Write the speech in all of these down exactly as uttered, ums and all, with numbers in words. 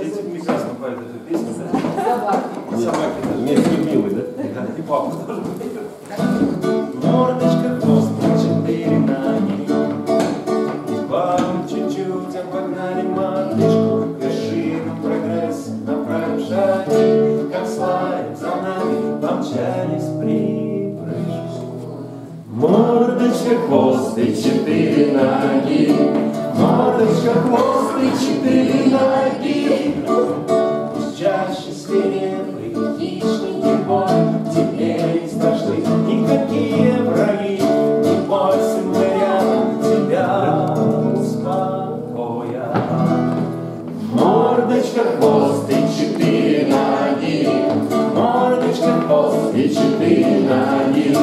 дети прекрасно поют эту песню. Собаки. Собаки даже. Вместе любимый, да? Да, и папа тоже. Мордочка, хвост, четыре ноги. И бабы чуть-чуть обогнали матушку. Вершину прогресс, направив шаги, как слайд за нами помчались припрыжку. Мордочка, хвост и четыре ноги. Мордочка, хвост и четыре ноги. Пусть чаще свирепый хищный гибой, тебе не страшны никакие враги. Не бойся, мы рядом тебя успокоя. Мордочка, хвост и четыре ноги. Мордочка, хвост и четыре ноги.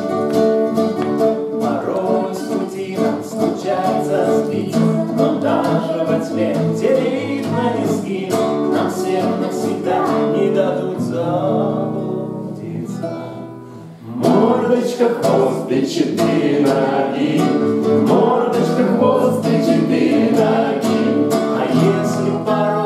Порой с пути нам случается сбить, но даже во тьме, где видно низги, нам всем навсегда не дадут заблудиться. Мордочка, хвост и четыре ноги. Мордочка, хвост и четыре ноги. А если порой